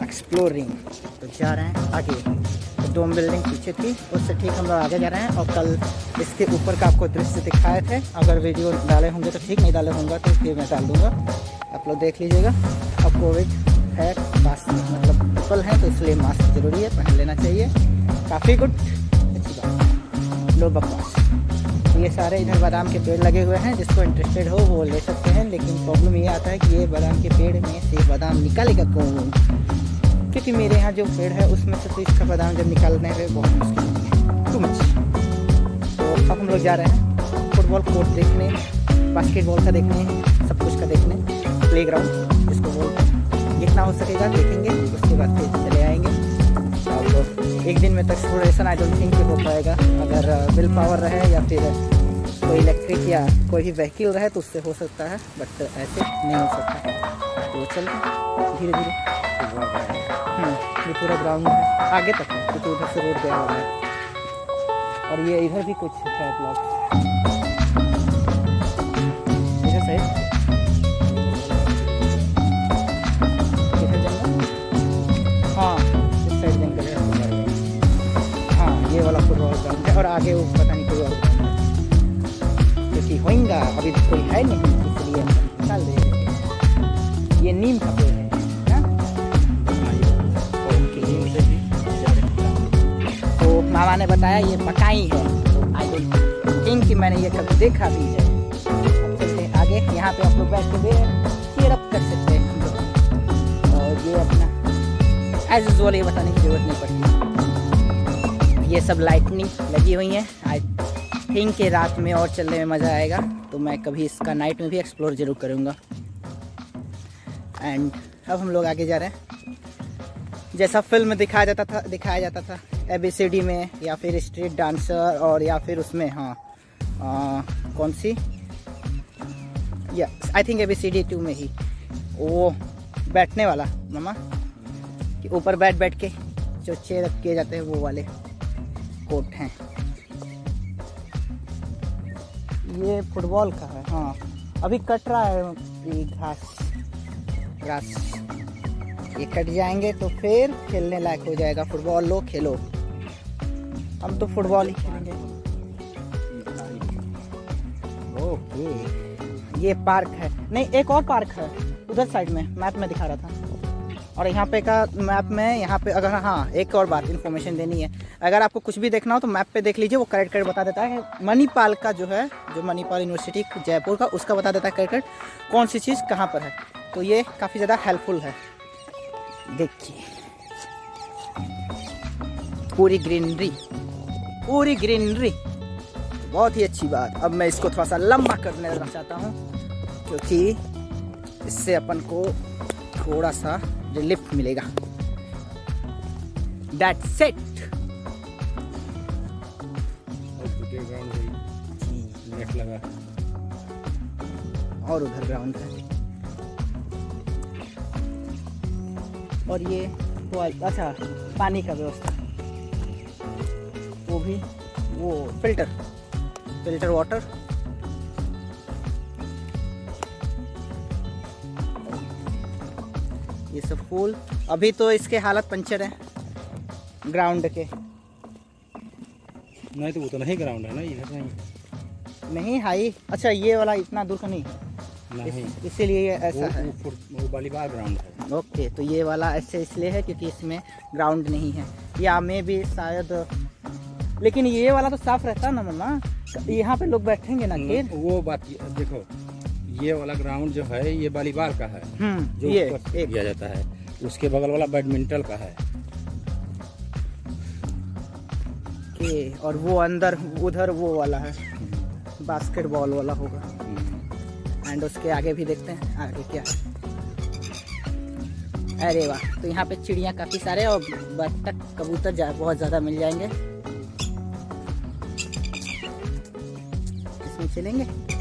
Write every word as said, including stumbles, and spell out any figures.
Exploring. तो जा रहे हैं आगे। तो डोम बिल्डिंग पीछे थी, उससे ठीक हम लोग आगे जा रहे हैं। और कल इसके ऊपर का आपको दृश्य दिखाए थे, अगर वीडियो डाले होंगे तो ठीक, नहीं डाले होंगे तो फिर मैं डाल दूँगा, आप लोग देख लीजिएगा। अब कोविड है, मास्क मतलब पीपल है तो इसलिए मास्क ज़रूरी है, पहन लेना चाहिए। काफ़ी गुड, अच्छी बात, लो बकवास। तो ये सारे इधर बादाम के पेड़ लगे हुए हैं, जिसको इंटरेस्टेड हो वो ले सकते हैं। लेकिन प्रॉब्लम ये आता है कि ये बादाम के पेड़ में से बादाम निकालेगा कौन, क्योंकि मेरे यहाँ जो पेड़ है उसमें से तो इसका बादाम जब निकालने में बहुत मुश्किल है, टू मच। तो अब हम लोग जा रहे हैं फुटबॉल कोर्ट देखने, बास्केटबॉल का देखने, सब कुछ का देखने, प्ले ग्राउंड जिसको बोलते हैं। जितना हो सकेगा देखेंगे, उसके बाद फिर चले आएंगे। और एक दिन में तक एक्सप्लोरेशन आई डोंट थिंक हो पाएगा, अगर विल पावर रहे या फिर कोई इलेक्ट्रिक या कोई भी व्हीकल रहे तो उससे हो सकता है, बट ऐसे नहीं हो सकता। तो चल धीरे धीरे, ये पूरा ग्राउंड है आगे तक है, क्योंकि उधर से रोड गया हुआ है। और ये इधर भी कुछ है ब्लॉक, इधर से इधर जंगल, हाँ इस साइड जंगल है। हाँ ये वाला फुटबॉल ग्राउंड है, और आगे वो पता नहीं कोई और ग्राउंड है, क्योंकि होएगा अभी कोई है नहीं, इसलिए निकाल देंगे। ये नीम का पेड़ है ना, तो मामा ने बताया ये पकाई है, तो आई डोंट थिंक कि मैंने ये कभी देखा भी है। अब चलते हैं आगे, यहाँ पे आप लोग बैठ के चीयर अप कर सकते हैं हम लोग। और ये अपना एज यूजुअल ये बताने की जरूरत नहीं पड़ती। ये सब लाइटनिंग लगी हुई है, आई थिंक कि रात में और चलने में मज़ा आएगा, तो मैं कभी इसका नाइट में भी एक्सप्लोर जरूर करूँगा। एंड अब हम लोग आगे जा रहे हैं, जैसा फिल्म में दिखाया जाता था दिखाया जाता था ए बी सी डी में, या फिर स्ट्रीट डांसर, और या फिर उसमें हाँ आ, कौन सी, या I think A B C D two में ही वो बैठने वाला मामा कि ऊपर बैठ बैठ के जो चेयर किए जाते हैं वो वाले कोर्ट हैं। ये फुटबॉल का है, हाँ अभी कट रहा है ये घास ग्रास, ये कट जाएंगे तो फिर खेलने लायक हो जाएगा। फुटबॉल लो खेलो, हम तो फुटबॉल ही खेलेंगे। ओके ये पार्क है, नहीं एक और पार्क है उधर साइड में, मैप में दिखा रहा था। और यहाँ पे का मैप में, यहाँ पे अगर हाँ एक और बात इन्फॉर्मेशन देनी है, अगर आपको कुछ भी देखना हो तो मैप पे देख लीजिए, वो करेक्ट करेक्ट बता देता है। मणिपाल का जो है, जो मणिपाल यूनिवर्सिटी जयपुर का, उसका बता देता है करेक्ट करेक्ट कौन सी चीज़ कहाँ पर है, तो ये काफ़ी ज़्यादा हेल्पफुल है। देखिए पूरी ग्रीनरी, पूरी ग्रीनरी, बहुत ही अच्छी बात। अब मैं इसको थोड़ा सा लंबा करने देना चाहता हूँ, क्योंकि इससे अपन को थोड़ा सा रिलीफ मिलेगा। That's it। लगा और उधर ग्राउंड है, और ये वो अच्छा पानी का व्यवस्था, वो भी वो फिल्टर फिल्टर वाटर। ये सब फूल, अभी तो इसके हालत पंचर है ग्राउंड के। नहीं तो वो तो नहीं ग्राउंड है ना, इधर नहीं नहीं हाई, अच्छा ये वाला इतना दूर का नहीं है, नहीं इस, इसीलिए ये ऐसा वो, है। वो, वो वॉलीबॉल ग्राउंड है। ओके तो ये वाला ऐसे इसलिए है क्योंकि इसमें ग्राउंड नहीं है, या में भी शायद, लेकिन ये वाला तो साफ रहता ना मम्मा, यहाँ पे लोग बैठेंगे ना फिर। वो बात देखो, ये वाला ग्राउंड जो है ये वॉलीबॉल का है, जो ये एक किया जाता है, उसके बगल वाला बैडमिंटन का है। के और वो अंदर उधर वो वाला है बास्केटबॉल वाला होगा। एंड उसके आगे भी देखते हैं आगे क्या है। अरे वाह, तो यहाँ पे चिड़िया काफी सारे और बत्तख कबूतर जा, बहुत ज्यादा मिल जाएंगे। इसमें चलेंगे।